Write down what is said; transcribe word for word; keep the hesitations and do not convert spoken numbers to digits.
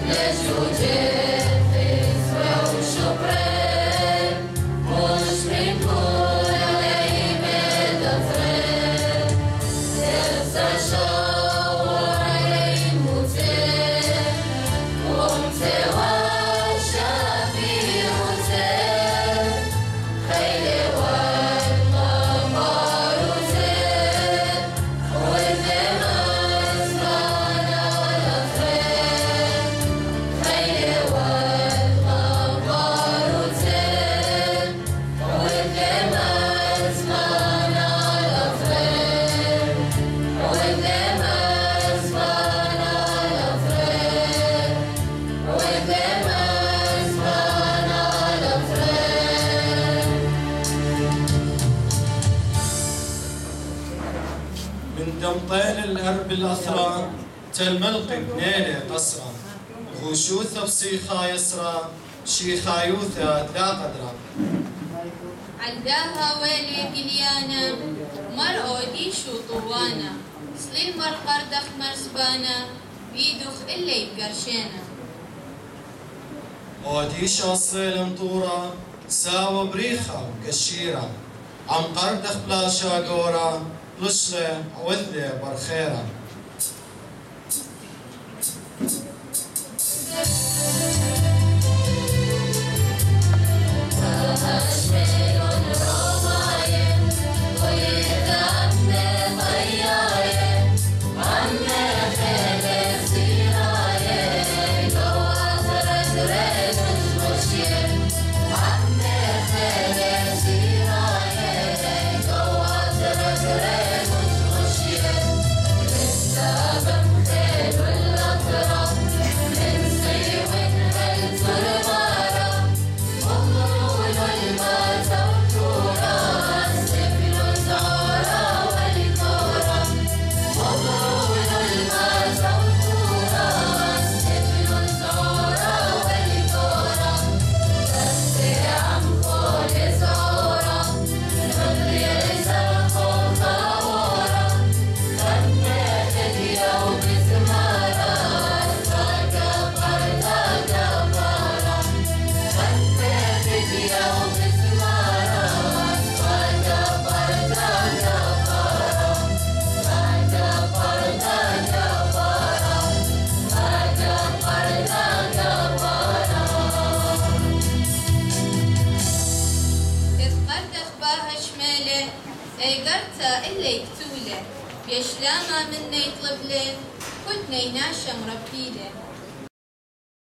دمطيل الأرب الأثرى تلملق بنيلة قصرة غشوثة بصيخة يسرى شيخة يوثة لا قدرة عداها ويلي قليانا مرعودي شو طوانا صلي المرقر دخ مرزبانا بيدخ إلا يبقرشانا وديش أصيل مطورة ساوى بريخة وكشيرة عم قردخ بلا شاقورة رشلة وذلة برخيرة إلا يكتوله بيشلاما منا يطلب له كنت نيناشا مربيله